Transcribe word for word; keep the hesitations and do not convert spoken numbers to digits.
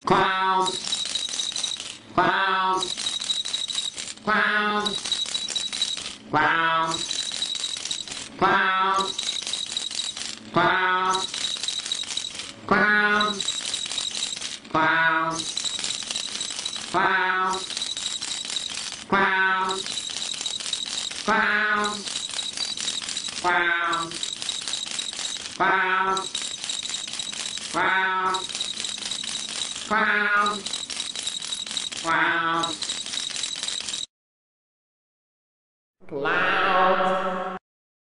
Cloud, cloud, cloud, cloud, cloud, cloud, cloud, cloud, cloud, cloud, cloud, cloud, cloud, cloud, cloud, cloud, cloud.